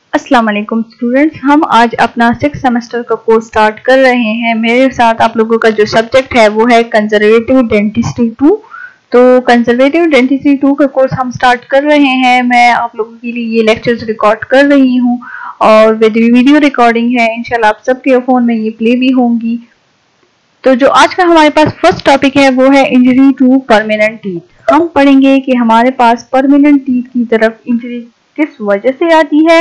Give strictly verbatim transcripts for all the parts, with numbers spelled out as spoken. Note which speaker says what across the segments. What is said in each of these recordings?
Speaker 1: अस्सलाम वालेकुम स्टूडेंट्स, हम आज अपना सिक्स सेमेस्टर का कोर्स स्टार्ट कर रहे हैं। मेरे साथ आप लोगों का जो सब्जेक्ट है वो है कंजर्वेटिव डेंटिस्ट्री टू। तो कंजर्वेटिव डेंटिस्ट्री टू का कोर्स हम स्टार्ट कर रहे हैं। मैं आप लोगों के लिए ये लेक्चर्स रिकॉर्ड कर रही हूँ और वीडियो रिकॉर्डिंग है। इंशाल्लाह आप सबके फ़ोन में ये प्ले भी होंगी। तो जो आज का हमारे पास फर्स्ट टॉपिक है वो है इंजरी टू परमानेंट टीथ। हम पढ़ेंगे कि हमारे पास परमानेंट टीथ की तरफ इंजरी किस वजह से आती है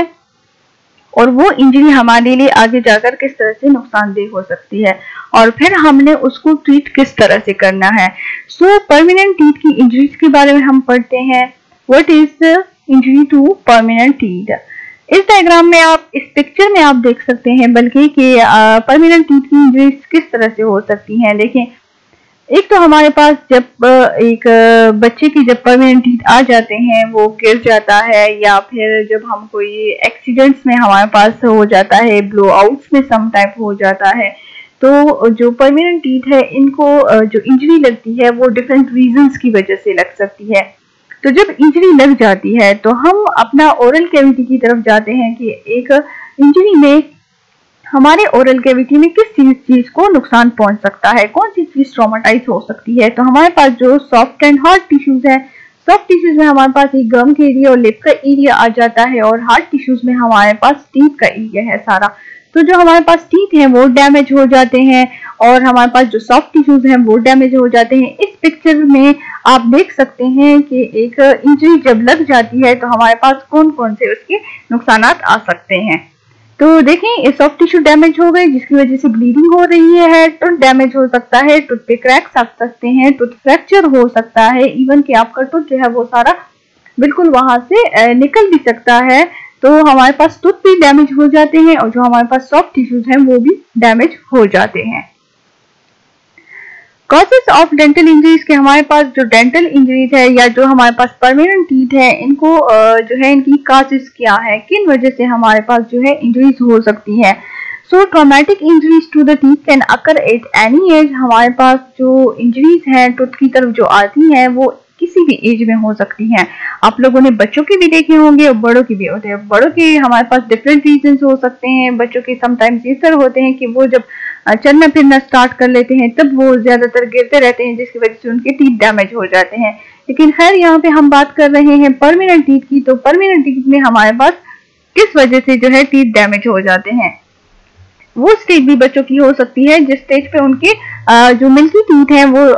Speaker 1: और वो इंजरी हमारे लिए आगे जाकर किस तरह से नुकसानदेह हो सकती है और फिर हमने उसको ट्रीट किस तरह से करना है। सो परमानेंट टीथ की इंजरीज के बारे में हम पढ़ते हैं। What is injury to permanent teeth. इस डायग्राम में आप इस पिक्चर में आप देख सकते हैं बल्कि कि परमानेंट टीथ की इंजरीज किस तरह से हो सकती हैं। देखें, एक तो हमारे पास जब एक बच्चे की जब परमानेंट टीथ आ जाते हैं वो गिर जाता है या फिर जब हम कोई एक्सीडेंट्स में हमारे पास हो जाता है, ब्लो आउट्स में सम टाइप हो जाता है, तो जो परमानेंट टीथ है इनको जो इंजरी लगती है वो डिफरेंट रीजंस की वजह से लग सकती है। तो जब इंजरी लग जाती है तो हम अपना ओरल कैविटी की तरफ जाते हैं कि एक इंजरी में हमारे ओरल कैविटी में किस चीज चीज को नुकसान पहुंच सकता है, कौन सी चीज ट्रॉमेटाइज हो सकती है। तो हमारे पास जो सॉफ्ट एंड हार्ड टिश्यूज है, सॉफ्ट टिश्यूज में हमारे पास एक गम का एरिया और लिप का एरिया आ जाता है और हार्ड टिश्यूज में हमारे पास टीथ का एरिया है सारा। तो जो हमारे पास टीथ हैं वो डैमेज हो जाते हैं और हमारे पास जो सॉफ्ट टिश्यूज हैं वो डैमेज हो जाते हैं। इस पिक्चर में आप देख सकते हैं कि एक इंजरी जब लग जाती है तो हमारे पास कौन कौन से उसके नुकसान आ सकते हैं। तो देखें, ये सॉफ्ट टिश्यू डैमेज हो गए जिसकी वजह से ब्लीडिंग हो रही है, टूथ डैमेज हो सकता है, टूथ पे क्रैक्स आ सकते हैं, टूथ फ्रैक्चर हो सकता है, इवन कि आपका टूथ जो है वो सारा बिल्कुल वहां से निकल भी सकता है। तो हमारे पास टूथ भी डैमेज हो जाते हैं और जो हमारे पास सॉफ्ट टिश्यूज हैं वो भी डैमेज हो जाते हैं। कॉजेस ऑफ डेंटल इंजरीज के हमारे पास जो डेंटल इंजरीज है या जो हमारे पास परमानेंट टीथ है इनको जो है इनकी कॉजेस क्या है, किन वजह से हमारे पास जो है इंजरीज हो सकती है। So traumatic injuries to the teeth can occur at any age. हमारे पास जो इंजरीज है टूथ की तरफ जो आती है वो किसी भी एज में हो सकती हैं। आप लोगों ने बच्चों के भी देखे होंगे और बड़ों के भी होते हैं। बड़ों के हमारे पास डिफरेंट रीजंस हो सकते हैं। बच्चों के समटाइम्स इस तरह होते हैं कि वो जब चलना फिरना स्टार्ट कर लेते हैं तब वो ज्यादातर गिरते रहते हैं जिसकी वजह से उनके टीथ डैमेज हो जाते हैं। लेकिन खैर यहाँ पे हम बात कर रहे हैं परमानेंट टीथ की। तो परमानेंट टीथ में हमारे पास किस वजह से जो है टीथ डैमेज हो जाते हैं, वो स्टेज भी बच्चों की हो सकती है जिस स्टेज पे उनके जो मिल्की टीथ हैं वो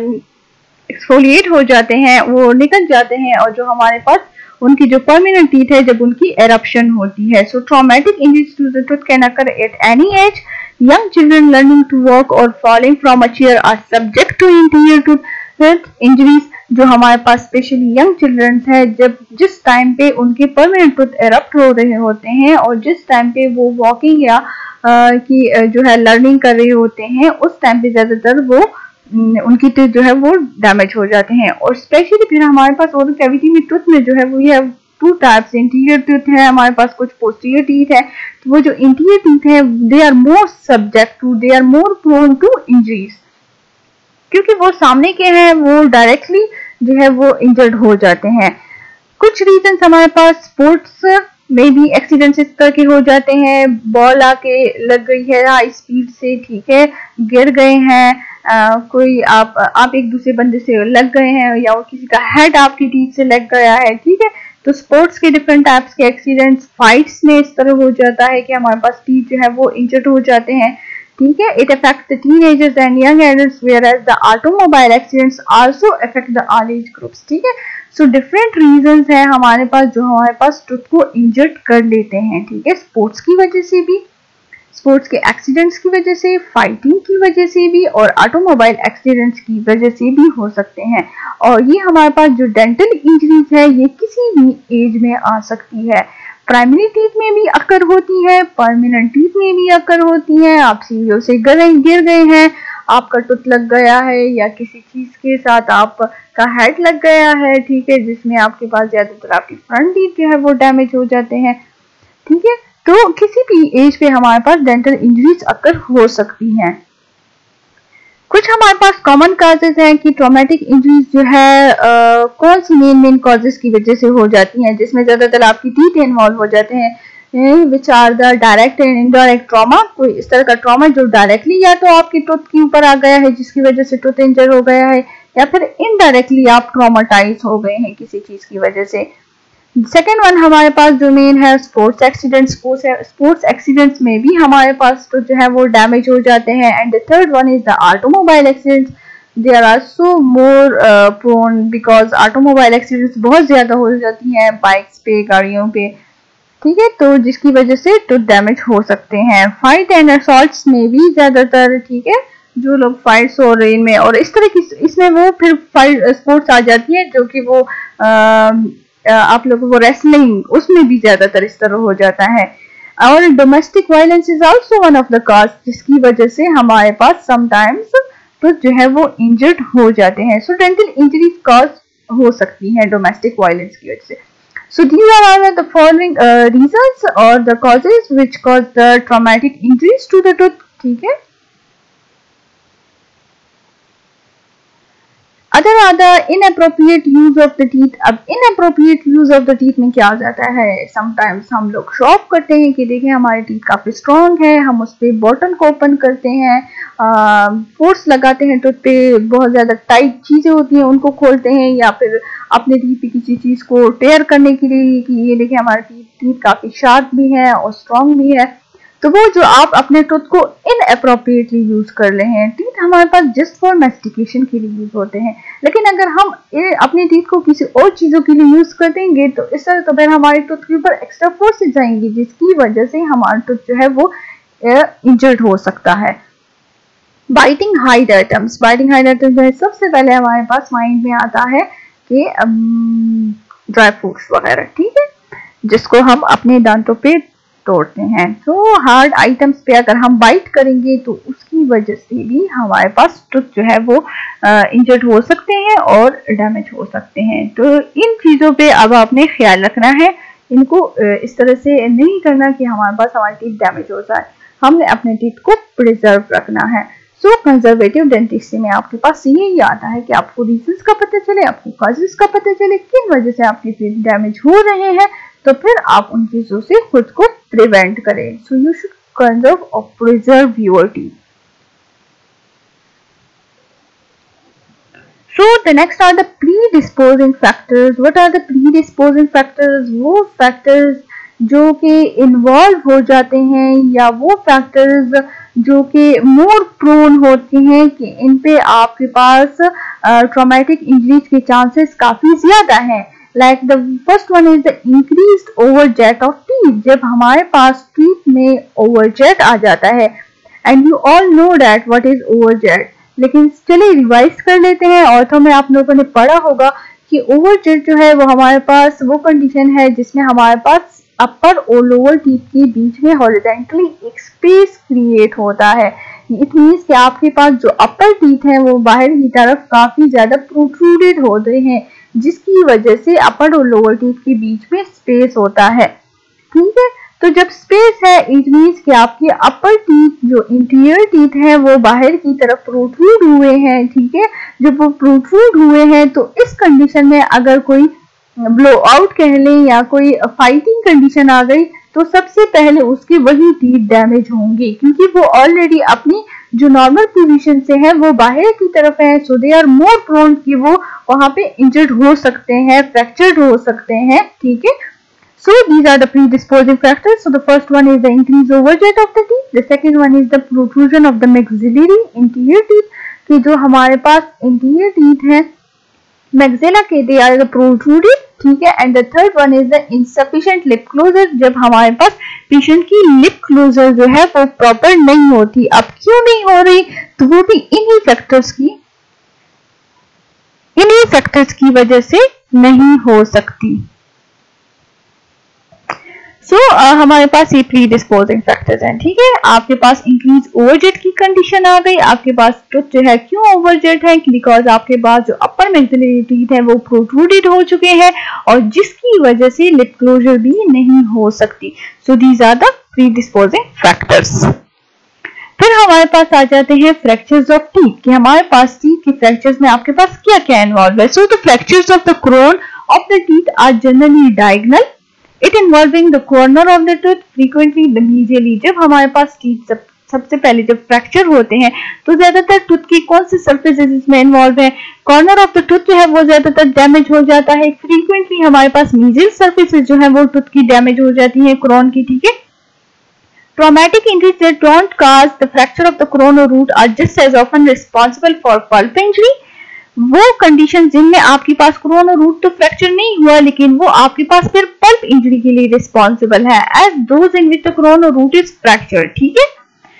Speaker 1: एक्सफोलिएट हो जाते हैं, वो निकल जाते हैं और जो हमारे पास उनकी जो परमानेंट टीथ है जब उनकी एरप्शन होती है। So traumatic injuries to the tooth can occur at any age. Young children learning to walk or falling from a chair are subject to interior tooth injuries। जो हमारे पास स्पेशली यंग चिल्ड्रन है जब जिस time पे उनके permanent tooth erupt हो रहे होते हैं और जिस टाइम पे वो वॉकिंग या आ, की जो है लर्निंग कर रहे होते हैं उस टाइम पे ज्यादातर वो उनकी टूथ जो है वो डैमेज हो जाते हैं। और स्पेशली फिर हमारे पास ओरल कैविटी में टूथ में जो है वो ये टू टाइप्स, इंटीरियर टीथ है हमारे पास, कुछ पोस्टीरियर टीथ है। तो वो जो इंटीरियर टीथ है they are more subject to they are more prone to injuries, क्योंकि वो सामने के हैं वो डायरेक्टली जो है वो इंजर्ड हो जाते हैं। कुछ रीजन हमारे पास स्पोर्ट्स में भी एक्सीडेंट्स इस तरह के हो जाते हैं। बॉल आके लग गई है हाई स्पीड से, ठीक है, गिर गए हैं, आ, कोई आप आप एक दूसरे बंदे से लग गए हैं या किसी का हेड आपकी टीथ से लग गया है, ठीक है। तो स्पोर्ट्स के डिफरेंट टाइप्स के एक्सीडेंट्स, फाइट्स में इस तरह हो जाता है कि हमारे पास टीथ जो है वो इंजर्ड हो जाते हैं, ठीक है। It affects the teenagers and young adults whereas the automobile accidents also affect the all age groups, ठीक है। सो डिफरेंट रीजंस है हमारे पास जो हमारे पास टूथ को इंजर्ड कर लेते हैं, ठीक है। स्पोर्ट्स की वजह से भी, स्पोर्ट्स के एक्सीडेंट्स की वजह से, फाइटिंग की वजह से भी और ऑटोमोबाइल एक्सीडेंट्स की वजह से भी हो सकते हैं। और ये हमारे पास जो डेंटल इंजरीज है ये किसी भी एज में आ सकती है। प्राइमरी टीथ में भी अकर होती है, परमानेंट टीथ में भी अकर होती है। आप सीढ़ियों से गिर गए हैं, आपका टूथ लग गया है या किसी चीज के साथ आपका हेड लग गया है, ठीक है, जिसमें आपके पास ज्यादातर आपकी फ्रंट टीथ जो है वो डैमेज हो जाते हैं, ठीक है। तो किसी भी एज पे हमारे पास डेंटल इंजरीज अकर हो सकती हैं। कुछ हमारे पास कॉमन कॉजेज हैं कि ट्रॉमेटिक इंजरीज जो है आ, कौन सी मेन मेन कॉजेज की वजह से हो जाती हैं, जिसमें ज्यादातर आपकी टीथ इन्वॉल्व हो जाते हैं। Which are the direct and indirect trauma. कोई इस तरह का ट्रॉमा जो डायरेक्टली या तो आपकी टूथ के ऊपर आ गया है जिसकी वजह से टूथ इंजर हो गया है, या फिर इनडायरेक्टली आप ट्रॉमाटाइज हो गए हैं किसी चीज की वजह से। सेकेंड वन हमारे पास जो मेन है स्पोर्ट्स एक्सीडेंट्स। स्पोर्ट्स एक्सीडेंट्स में भी हमारे पास तो जो है वो डैमेज हो जाते हैं। And the third one is the automobile accidents. There are so more prone because automobile accidents बहुत ज्यादा हो जाती हैं बाइक्स पे, गाड़ियों पे, ठीक है, तो जिसकी वजह से टूथ डैमेज हो सकते हैं। फाइट एंड असॉल्ट्स में भी ज्यादातर, ठीक है, जो लोग फाइट्स हो रहे में और इस तरह की इसमें वो फिर फाइट स्पोर्ट्स आ जाती है जो कि वो आ, आप लोगों को रेसलिंग, उसमें भी ज्यादातर इस तरह हो जाता है। और domestic violence is also one of the cause जिसकी वजह से हमारे पास समटाइम्स तो जो है वो इंजर्ड हो जाते हैं। सो डेंटल इंजरीज कॉज हो सकती है डोमेस्टिक वायलेंस की वजह से। So these are all the following uh, reasons or the causes which cause the traumatic injuries to the tooth, ठीक है। Other are the inappropriate use of the teeth। अब inappropriate use of the teeth में क्या हो जाता है, sometimes हम लोग शो ऑफ करते हैं कि देखिए हमारे टीथ काफी स्ट्रॉन्ग है, हम उस पर बॉटल को ओपन करते हैं, फोर्स लगाते हैं टूथ पे, बहुत ज्यादा टाइट चीजें होती हैं उनको खोलते हैं, या फिर अपने टीथ पे किसी चीज को टेयर करने के लिए कि ये देखिए हमारे टीथ टीथ काफी शार्प भी है और स्ट्रॉन्ग भी है, तो वो जो आप अपने टूथ को इनअप्रोप्रिएटली यूज कर रहे हैं। टीथ हमारे पास जस्ट फॉर मैस्टिकेशन के लिए यूज होते हैं, लेकिन अगर हम अपने टीथ को किसी और चीजों के लिए यूज कर देंगे तो इस तरह तो फिर हमारे टूथ के ऊपर एक्स्ट्रा फोर्सेस जाएंगी जिसकी वजह से हमारा टूथ जो है वो इंजर्ड हो सकता है। Biting hard items. Biting hard items जो है सबसे पहले हमारे पास माइंड में आता है कि ड्राई फ्रूट्स वगैरह, ठीक है, जिसको हम अपने दांतों पे तोड़ते हैं। तो हार्ड आइटम्स पे अगर हम बाइट करेंगे तो उसकी वजह से भी हमारे पास टूथ जो है वो इंजर्ड हो सकते हैं और डैमेज हो सकते हैं। तो इन चीजों पे अब आपने ख्याल रखना है, इनको इस तरह से नहीं करना कि हमारे पास हमारी टीथ डैमेज हो जाए, हमने अपने टीथ को प्रिजर्व रखना है। सो कंजर्वेटिव डेंटिस्ट्री में आपके पास यही आता है कि आपको रीजंस का पता चले, आपको कॉजेस का पता चले, किन वजह से आपके टीथ डैमेज हो रहे हैं, तो फिर आप उन चीजों से खुद को प्रिवेंट करें। सो यू शुड कंजर्व और preserve your teeth. So the next are the predisposing factors. What are the predisposing factors? वो factors जो कि इन्वॉल्व हो जाते हैं या वो फैक्टर्स जो कि मोर प्रोन होते हैं कि इन पे आपके पास ट्रॉमेटिक इंजरीज के चांसेस काफी ज्यादा हैं। Like the first one is the increased overjet of teeth. जब हमारे पास टीथ में ओवरजेट आ जाता है, and you all know that what is overjet, लेकिन चलिए रिवाइज कर लेते हैं। और तो में आप लोगों ने पढ़ा होगा कि ओवरजेट जो है वो हमारे पास वो कंडीशन है जिसमें हमारे पास अपर और लोअर टीथ के बीच में हॉरिजॉन्टली एक स्पेस क्रिएट होता है। इट मींस कि आपके पास जो अपर टीथ हैं वो बाहर की तरफ काफी ज्यादा प्रोट्रूडेड होते हैं, जिसकी वजह से अपर और लोअर टीथ के बीच में स्पेस होता है, ठीक है। तो जब स्पेस है इट मींस कि आपके अपर टीथ जो इंटीरियर टीथ हैं वो बाहर की तरफ प्रोट्रूड हुए हैं, ठीक है। जब वो प्रोट्रूड हुए हैं तो इस कंडीशन में अगर कोई ब्लो आउट कह लें या कोई फाइटिंग कंडीशन आ गई तो सबसे पहले उसके वही टीथ डैमेज होंगे, क्योंकि वो ऑलरेडी अपनी जो नॉर्मल पोजीशन से है वो बाहर की तरफ है। सो दे आर मोर प्रोन कि वो वहां पे इंजर्ड हो सकते हैं, फ्रैक्चर्ड हो सकते हैं, ठीक है। So these are the predisposing factors. So the first one is the increased overjet of the teeth. The second one is the protrusion of the maxillary interior teeth. कि जो हमारे पास interior teeth हैं maxilla के they are the protruded, ठीक है। And the third one is the insufficient lip closure. जब हमारे पास पेशेंट की लिप क्लोजर जो है वो प्रॉपर नहीं होती। अब क्यों नहीं हो रही, तो वो भी इन्हीं फैक्टर्स की इन्हीं फैक्टर्स की वजह से नहीं हो सकती। सो so, uh, हमारे पास ये प्री डिस्पोजिंग फैक्टर्स हैं, ठीक है। आपके पास इंक्रीज ओवरजेट की कंडीशन आ गई, आपके पास टूथ जो है क्यों ओवरजेट है, बिकॉज आपके पास जो अपर मैक्सिलरी टीथ है वो प्रोट्रूडेड हो चुके हैं और जिसकी वजह से लिप क्लोजर भी नहीं हो सकती। So these are the predisposing factors. फिर हमारे पास आ जाते हैं फ्रैक्चर्स ऑफ टीथ कि हमारे पास टीथ के फ्रैक्चर्स में आपके पास क्या क्या इन्वॉल्व है। So the fractures of the crown of the teeth are generally diagonal it involving the corner of the tooth frequently the medially. जब हमारे पास टीथ सब, सबसे पहले जब फ्रैक्चर होते हैं तो ज्यादातर टूथ की कौन सी सर्फेसेस इसमें इन्वॉल्व है, कॉर्नर ऑफ द टूथ जो है वो ज्यादातर डैमेज हो जाता है। फ्रीक्वेंटली हमारे पास मीडियल सर्फेसेस जो है वो टूथ की डैमेज हो जाती है, क्रोन की, ठीक है। Traumatic injuries that don't cause the fracture of the crown or root are just as often responsible for pulp injury। वो कंडीशन जिनमें आपके पास क्रोन और रूट तो फ्रैक्चर नहीं हुआ लेकिन वो आपके पास फिर पल्प इंजरी के लिए रिस्पॉन्सिबल है, as those in which the crown और रूट इज फ्रैक्चर, ठीक है।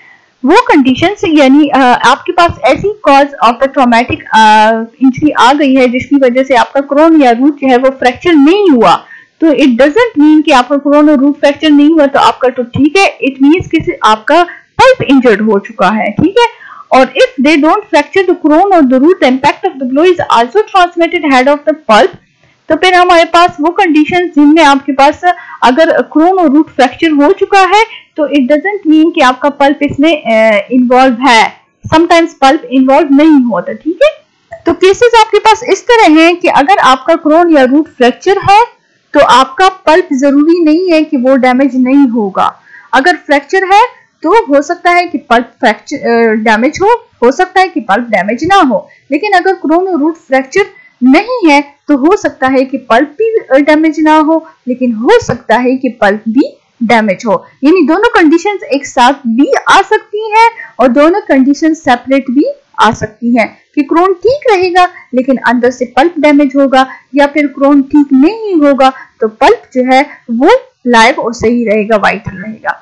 Speaker 1: वो कंडीशन यानी आपके पास ऐसी cause of the traumatic injury आ गई है जिसकी वजह से आपका क्रोन या रूट जो है वो फ्रैक्चर नहीं हुआ, तो इट डजंट मीन कि आपका क्रोन और रूट फ्रैक्चर नहीं हुआ तो आपका तो ठीक है, इट मीन्स कि आपका पल्प इंजर्ड हो चुका है, ठीक है। और if they don't fracture the crown और the root the impact of the blow is also transmitted head of the pulp. तो फिर हमारे पास वो कंडीशन जिनमें आपके पास अगर क्रोन और रूट फ्रैक्चर हो चुका है तो इट डजंट मीन कि आपका पल्प इसमें इन्वॉल्व है, समटाइम्स पल्प इन्वॉल्व नहीं होता, ठीक है। तो केसेस आपके पास इस तरह हैं कि अगर आपका क्रोन या रूट फ्रैक्चर है तो आपका पल्प जरूरी नहीं है कि वो डैमेज नहीं होगा। अगर फ्रैक्चर है तो हो सकता है कि पल्प फ्रैक्चर डैमेज हो हो सकता है कि पल्प डैमेज ना हो, लेकिन अगर क्रोन और रूट फ्रैक्चर नहीं है तो हो सकता है कि पल्प भी डैमेज ना हो लेकिन हो सकता है कि पल्प भी डैमेज हो। यानी दोनों कंडीशंस एक साथ भी आ सकती हैं और दोनों कंडीशंस सेपरेट भी आ सकती हैं कि क्रोन ठीक रहेगा लेकिन अंदर से पल्प डैमेज होगा, या फिर क्रोन ठीक नहीं होगा तो पल्प जो है वो लाइव और सही रहेगा, वाइटल रहेगा,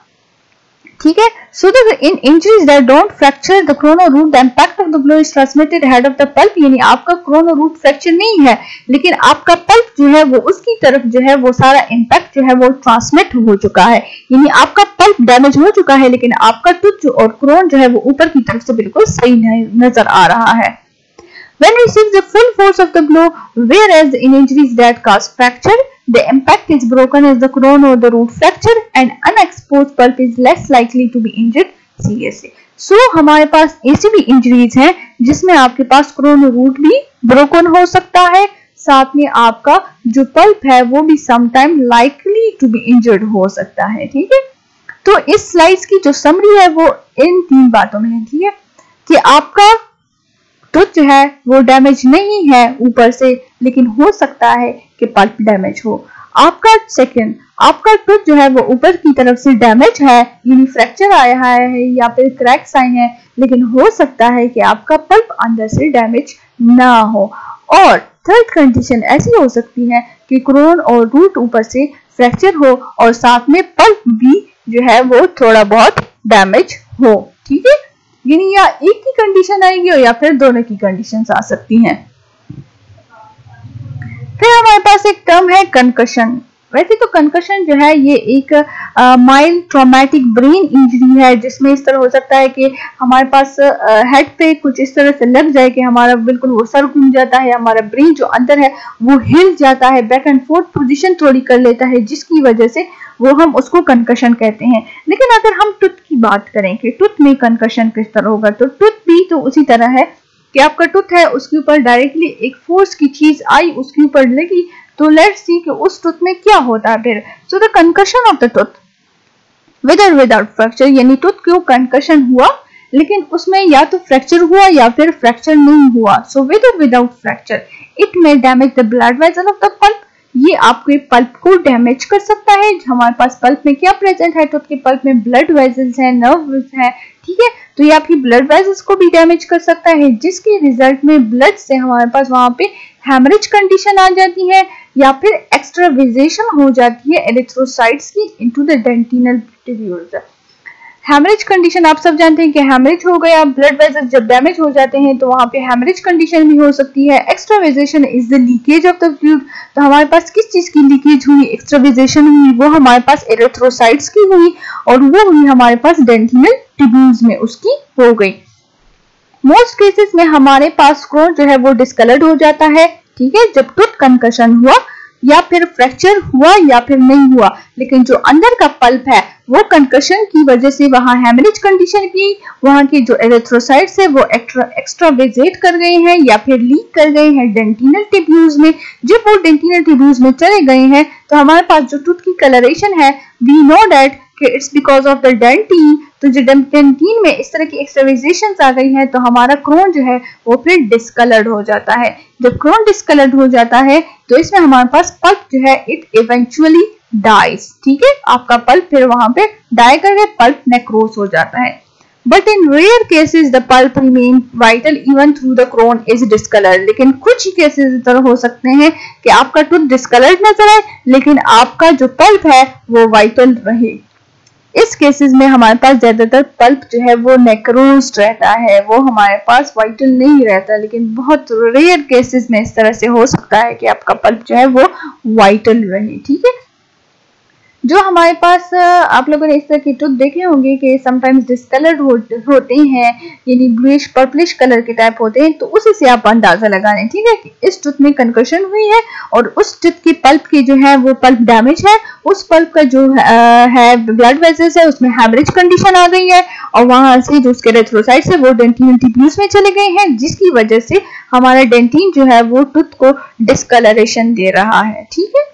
Speaker 1: ठीक है। So the in injuries that don't fracture the crown और root the impact of the blow is transmitted head of the pulp. यानी आपका क्रोन और रूट फ्रैक्चर नहीं है लेकिन आपका पल्प जो है वो उसकी तरफ जो है वो सारा इंपैक्ट जो है वो ट्रांसमिट हो चुका है, यानी आपका पल्प डैमेज हो चुका है लेकिन आपका टूथ और क्रोन जो है वो ऊपर की तरफ से बिल्कुल सही नजर आ रहा है। When receives the full force of the blow, whereas in injuries that cause fracture, the impact is broken as the crown or the root fracture, and unexposed pulp is less likely to be injured seriously. So हमारे पास ऐसी भी injuries हैं जिसमें आपके पास crown और root भी broken हो सकता है, साथ में आपका जो पल्प है वो भी sometime likely to be injured हो सकता है, ठीक है। तो इस स्लाइड्स की जो समरी है वो इन तीन बातों में है, ठीक है, कि आपका टूथ जो है वो डैमेज नहीं है ऊपर से लेकिन हो सकता है कि पल्प डैमेज हो। आपका सेकंड आपका टूथ जो है वो ऊपर की तरफ से डैमेज है, यानी फ्रैक्चर आया है या फिर क्रैक्स आए हैं, लेकिन हो सकता है कि आपका पल्प अंदर से डैमेज ना हो। और थर्ड कंडीशन ऐसी हो सकती है कि क्रोन और रूट ऊपर से फ्रैक्चर हो और साथ में पल्प भी जो है वो थोड़ा बहुत डैमेज हो, ठीक है। यानी या एक की कंडीशन आएगी या फिर दोनों की कंडीशंस आ सकती हैं। फिर हमारे पास एक टर्म है कंकशन। वैसे तो कंकशन जो है ये एक माइल्ड ट्रॉमेटिक ब्रेन इंजरी है जिसमें इस तरह हो सकता है कि हमारे पास हेड पे कुछ इस तरह से लग जाए कि हमारा बिल्कुल वो सर घूम जाता है, हमारा ब्रेन जो अंदर है वो हिल जाता है, बैक एंड फोर्थ पोजीशन थोड़ी कर लेता है, जिसकी वजह से वो हम उसको कंकशन कहते हैं। लेकिन अगर हम टूथ की बात करें कि टूथ में कंकशन किस तरह होगा, तो टूथ भी तो उसी तरह है कि आपका टूथ है उसके ऊपर डायरेक्टली एक फोर्स की चीज आई उसके ऊपर लगी, तो लेट्स सी कि उस टूथ में क्या होता है फिर। So the concussion of the tooth with और विदाउट फ्रैक्चर, यानी टूथ को कंकशन हुआ लेकिन उसमें या तो फ्रैक्चर हुआ या फिर फ्रैक्चर नहीं हुआ। सो विद और without fracture it may damage the blood vessel of the pulp. ये आपके पल्प को डैमेज कर सकता है। हमारे पास पल्प में क्या प्रेजेंट है, टूथ के पल्प में ब्लड वेसल्स हैं, नर्व्स हैं, ठीक है, तो ये आपकी ब्लड वेसल्स को भी डैमेज कर सकता है, जिसके रिजल्ट में ब्लड से हमारे पास वहां पे हेमरेज कंडीशन आ जाती है या फिर एक्स्ट्राविजेशन हो जाती है एरिथ्रोसाइट्स की into the dentinal tubules. Haemorrhage condition आप सब जानते हैं कि हेमरेज हो गया, ब्लड वेसल्स जब डैमेज हो जाते हैं तो वहां पे हेमरेज कंडीशन भी हो सकती है। Extravasation is the leakage of the fluid. तो हमारे पास किस चीज की लीकेज हुई, एक्स्ट्राविजेशन हुई, वो हमारे पास एरिथ्रोसाइट्स की हुई और वो हुई हमारे पास डेंटिनल ट्यूब्यूल्स में उसकी हो गई। मोस्ट केसेस में हमारे पास क्रोन जो है वो डिस्कलर्ड हो जाता है, ठीक है, जब टूथ कंकशन हुआ या फिर फ्रैक्चर हुआ या फिर नहीं हुआ, लेकिन जो अंदर का पल्प है वो कंकशन की वजह से वहाँ हेमरेज कंडीशन की, वहाँ के जो एरिथ्रोसाइट्स है वो एक्स्ट्रा एक्स्ट्रावेजेट कर गए हैं या फिर लीक कर गए हैं डेंटिनल ट्यूब्यूल्स में। जब वो डेंटिनल ट्यूब्यूल्स में चले गए हैं तो हमारे पास जो टूथ की कलरेशन है, वी नो दैट कि it's because of the dentin. तो जो डेंटिन में इस तरह की एक्सट्रावेजेशन आ गई है तो हमारा क्रोन जो है वो फिर डिस्कलर्ड हो जाता है। जब क्रोन डिस्कलर्ड हो जाता है तो इसमें हमारे पास पल्प जो है इट इवेंचुअली डाइज। ठीक है, आपका पल्प फिर वहां पे डाई करके पल्प नेक्रोस हो जाता है। But in rare cases the pulp remain vital even through the crown is discoloured. लेकिन कुछ ही केसेस इस तरह हो सकते हैं कि आपका टूथ डिस्कलर्ड नजर आए लेकिन आपका जो पल्प है वो वाइटल रहे। इस केसेस में हमारे पास ज्यादातर पल्प जो है वो नेक्रोस्ड रहता है, वो हमारे पास वाइटल नहीं रहता। लेकिन बहुत रेयर केसेस में इस तरह से हो सकता है कि आपका पल्प जो है वो वाइटल रहे। ठीक है, जो हमारे पास आप लोगों ने इस तरह के टूथ देखे होंगे कि समटाइम्स डिस्कलर्ड हो, होते हैं, यानी ब्लूइश पर्पलिश कलर के टाइप होते हैं, तो उसी से आप अंदाजा लगा लें। ठीक है, कि इस टूथ में कंकशन हुई है और उस टूथ की पल्प की जो है वो पल्प डैमेज है, उस पल्प का जो है ब्लड वेसल्स है उसमें हेमरेज कंडीशन आ गई है और वहां से जो उसके एरिथ्रोसाइट्स है वो डेंटिन ट्यूब्यूल्स में चले गए हैं, जिसकी वजह से हमारा डेंटिन जो है वो टूथ को डिस्कलरेशन दे रहा है। ठीक है,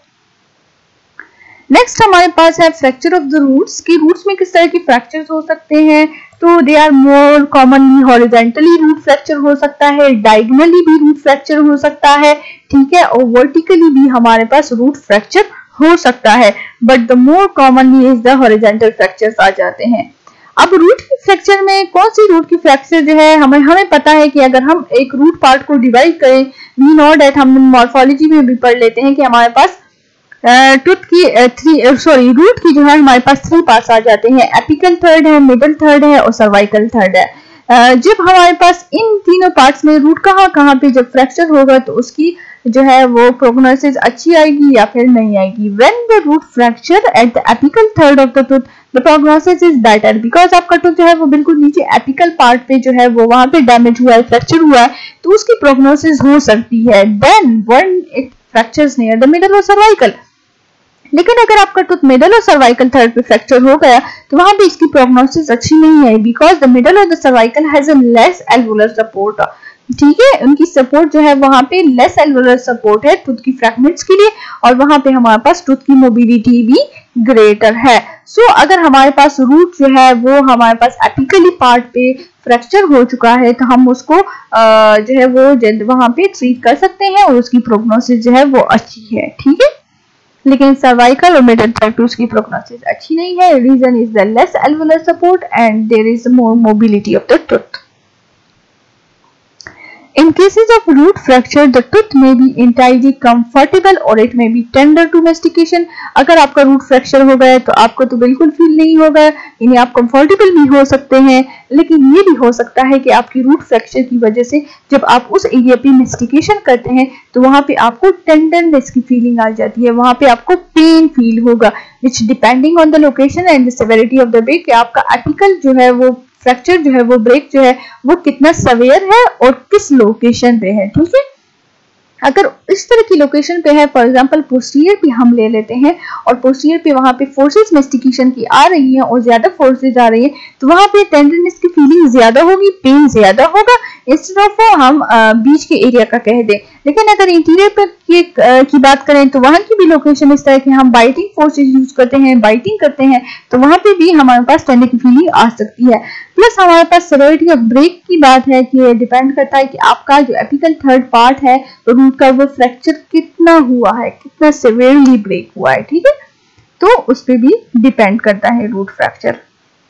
Speaker 1: नेक्स्ट हमारे पास है फ्रैक्चर ऑफ द रूट्स। की रूट्स में किस तरह की फ्रैक्चर्स हो सकते हैं, तो they are more commonly horizontally root fracture हो सकता है, डायगोनली भी रूट फ्रैक्चर हो सकता है। ठीक है, और वर्टिकली भी हमारे पास रूट फ्रैक्चर हो सकता है, but the more commonly is the horizontal fractures आ जाते हैं। अब रूट की फ्रैक्चर में कौन सी रूट की फ्रैक्चर जो है, हमें हमें पता है कि अगर हम एक रूट पार्ट को डिवाइड करें, वी नो दैट हम मॉर्फोलॉजी में भी पढ़ लेते हैं कि हमारे पास टूथ uh, की थ्री सॉरी रूट की जो है हमारे पास थ्री पार्ट्स आ जाते हैं, एपिकल थर्ड है, मिडल थर्ड है और सर्वाइकल थर्ड है। uh, जब हमारे पास इन तीनों पार्ट्स में रूट कहाँ कहाँ पे जब फ्रैक्चर होगा तो उसकी जो है वो प्रोग्नोसिस अच्छी आएगी या फिर नहीं आएगी। When the root fracture at the apical third of the tooth the prognosis is better, because आपका टूथ जो है वो बिल्कुल नीचे एपिकल पार्ट पे जो है वो वहां पे डैमेज हुआ है, फ्रैक्चर हुआ है, तो उसकी प्रोग्नोसिस हो सकती है। Then when it fractures near the middle और सर्वाइकल। लेकिन अगर आपका टूथ मिडल और सर्वाइकल थर्ड पे फ्रैक्चर हो गया तो वहां पे इसकी प्रोग्नोसिस अच्छी नहीं है, बिकॉज द मिडल और the cervical has a less alveolar support. ठीक है, उनकी सपोर्ट जो है वहां पे लेस एल्वुलर सपोर्ट है टूथ की फ्रैगमेंट्स के लिए और वहां पे हमारे पास टूथ की मोबिलिटी भी ग्रेटर है। सो so, अगर हमारे पास रूट जो है वो हमारे पास एपिकली पार्ट पे फ्रैक्चर हो चुका है तो हम उसको आ, जो है वो वहां पे ट्रीट कर सकते हैं और उसकी प्रोग्नोसिस जो है वो अच्छी है। ठीक है, लेकिन सर्वाइकल और मिडल थर्ड उसकी प्रोग्नोसिस अच्छी नहीं है। Reason is the less alveolar support and there is more mobility of the tooth. In cases of root fracture, the tooth may be entirely comfortable or it may be tender to mastication. अगर आपका root fracture हो गया है तो आपको तो बिल्कुल feel नहीं होगा, यानी आप कंफर्टेबल भी हो सकते हैं, लेकिन ये भी हो सकता है कि आपकी रूट फ्रैक्चर की वजह से जब आप उस एरिया पे मेस्टिकेशन करते हैं तो वहां पे आपको टेंडरनेस की फीलिंग आ जाती है, वहां पे आपको पेन फील होगा, which depending on the location and the severity of the break, कि आपका एपिकल जो है वो फ्रैक्चर जो है वो ब्रेक जो है वो कितना सवेयर है और किस लोकेशन पे है। ठीक है, अगर इस तरह की लोकेशन पे है, फॉर एग्जांपल पोस्टीरियर पे हम ले लेते हैं और पोस्टीरियर पे वहां पे फोर्सेस मेस्टिकेशन की आ रही है और ज्यादा फोर्सेस आ रही है तो वहां पे टेंडरनेस की फीलिंग ज्यादा होगी, पेन ज्यादा होगा, इंस्टेड ऑफ हम बीच के एरिया का कह दें। लेकिन अगर इंटीरियर पर की, की बात करें तो वहां की भी लोकेशन इस तरह की हम बाइटिंग फोर्सेस यूज करते हैं, बाइटिंग करते हैं, तो वहां पे भी हमारे पास टेंडर की फीलिंग आ सकती है। प्लस हमारे पास सेवेरिटी ऑफ ब्रेक की बात है कि डिपेंड करता है कि आपका जो एपिकल थर्ड पार्ट है तो रूट का वो फ्रैक्चर कितना हुआ है, कितना सेवेरली ब्रेक हुआ है। ठीक है, तो उस पर भी डिपेंड करता है रूट फ्रैक्चर।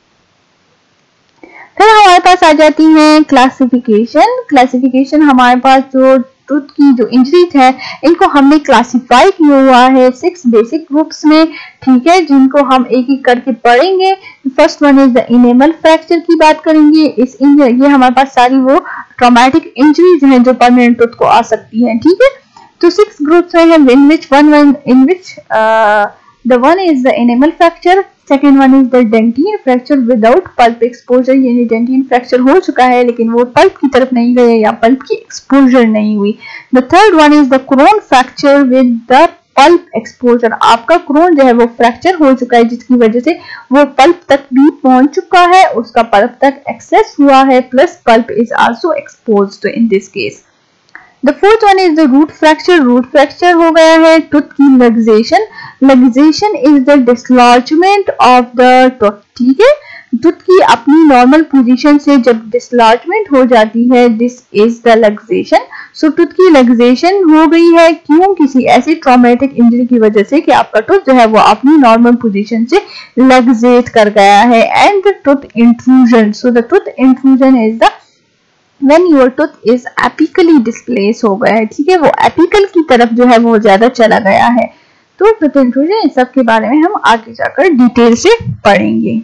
Speaker 1: फिर हमारे पास आ जाती है क्लासिफिकेशन। क्लासिफिकेशन हमारे पास जो टूथ की जो इंजरीज है इनको हमने क्लासिफाई किया हुआ है सिक्स बेसिक ग्रुप्स में। ठीक है, जिनको हम एक एक करके पढ़ेंगे। First one is the enamel fracture की बात करेंगे। इस ये हमारे पास सारी वो ट्रॉमेटिक इंजरीज हैं जो परमानेंट टूथ को आ सकती हैं। ठीक है, तो सिक्स ग्रुप्स हैं in which one one in which the one is the enamel fracture, second one is the dentin fracture without pulp exposure, यानी डेंटिन फ्रैक्चर हो चुका है लेकिन वो पल्प की तरफ नहीं गए या पल्प की एक्सपोजर नहीं हुई। The third one is the crown fracture with the pulp exposure, आपका क्रोन जो है वो फ्रैक्चर हो चुका है जिसकी वजह से वो पल्प तक भी पहुंच चुका है, उसका पल्प तक एक्सेस हुआ है, plus pulp is also exposed in this case. The fourth one is the root fracture. Root fracture हो गया है tooth की luxation. Luxation is the dislodgement of the tooth. ठीक है, tooth की अपनी normal position से जब dislodgement हो जाती है, this is the luxation. So tooth की luxation हो गई है क्यों? किसी ऐसी traumatic injury की वजह से कि आपका tooth जो है वो अपनी normal position से luxate कर गया है, and the tooth intrusion. So the tooth intrusion is the when your tooth is apically displaced हो गया है, ठीक है, वो apical की तरफ जो है वो ज्यादा चला गया है। तो tooth intrusion इन सब के बारे में हम आगे जाकर डिटेल से पढ़ेंगे।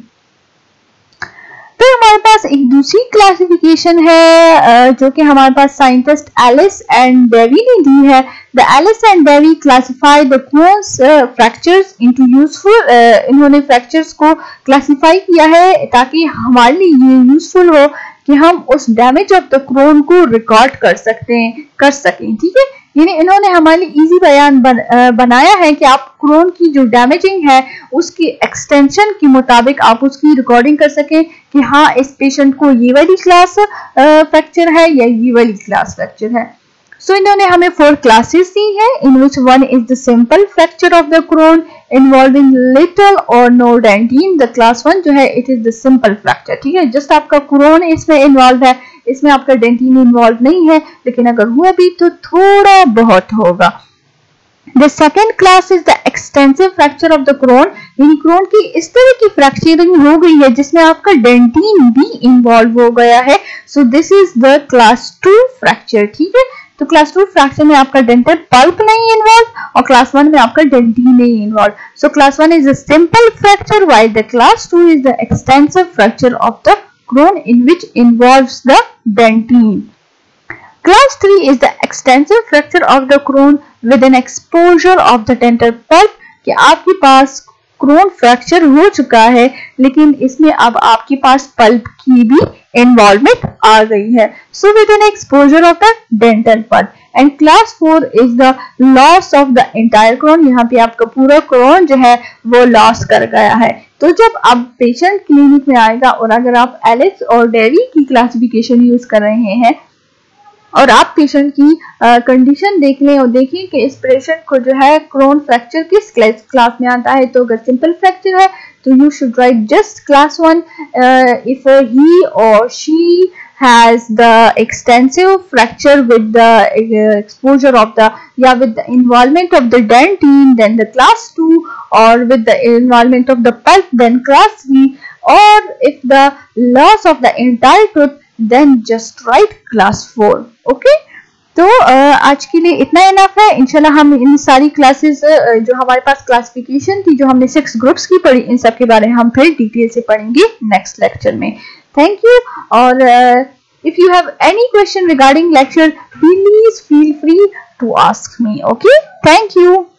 Speaker 1: तो हमारे पास एक दूसरी क्लासिफिकेशन है जो कि हमारे पास साइंटिस्ट एलिस एंड डेवी ने दी है। The Ellis and Davey classify the crowns fractures into useful, इन्होंने फ्रैक्चर्स को क्लासिफाई किया है ताकि हमारे लिए ये यूजफुल हो कि हम उस डैमेज ऑफ द क्रोन को रिकॉर्ड कर सकते हैं कर सकें ठीक है, यानी इन्होंने हमारे लिए इजी बयान बन, आ, बनाया है कि आप क्रोन की जो डैमेजिंग है उसकी एक्सटेंशन के मुताबिक आप उसकी रिकॉर्डिंग कर सकें कि हाँ इस पेशेंट को ये वाली क्लास फ्रैक्चर है या ये वाली क्लास फ्रैक्चर है। सो so, इन्होंने हमें फोर क्लासेस दी है, in which one is the simple fracture of the crown involving little और no dentin. The class one जो है it is the simple fracture, ठीक है, जस्ट आपका क्रोन इसमें इन्वॉल्व है, इसमें आपका डेंटिन इन्वॉल्व नहीं है, लेकिन अगर हुआ भी तो थोड़ा बहुत होगा। The second class is the extensive fracture of the crown, यानी क्रोन की इस तरह की फ्रैक्चरिंग हो गई है जिसमें आपका डेंटिन भी इन्वॉल्व हो गया है। So this is the class two fracture, ठीक है। तो क्लास टू फ्रैक्चर में आपका डेंटल पल्प नहीं इन्वॉल्व और क्लास वन में आपका डेंटिन नहीं involve. So class one is a simple fracture while the class two is the extensive fracture of the crown in which involves the dentine. Class three is the extensive fracture of the crown with an exposure of the dental pulp, कि आपके पास crown fracture हो चुका है लेकिन इसमें अब आपके पास पल्प की भी इन्वॉल्वमेंट आ गई है। So with an exposure of the dental pulp. And class four is the loss of the entire crown, यहाँ पे आपका पूरा क्रोन जो है वो लॉस कर गया है। तो जब अब पेशेंट क्लिनिक में आएगा और अगर आप एलिस और डेवी की क्लासिफिकेशन यूज कर रहे हैं और आप पेशेंट की कंडीशन देख लें और देखें कि इस पेशेंट को जो है क्रोन फ्रैक्चर किस क्लास में आता है, तो अगर सिंपल फ्रैक्चर है तो you should write just class one. If he और she has the extensive fracture with the uh, exposure of the yeah with the involvement of the dentine, then the class two, or with the involvement of the pulp, then class three, or if the loss of the entire tooth, then just write class four. Okay, तो uh, आज के लिए इतना enough है। इंशाल्लाह हम इन सारी classes uh, जो हमारे पास क्लासिफिकेशन थी, जो हमने सिक्स ग्रुप्स की पढ़ी, इन सब के बारे में हम फिर डिटेल से पढ़ेंगे नेक्स्ट लेक्चर में। Thank you. और uh, if you have any question regarding lecture, please feel free to ask me. Okay? Thank you.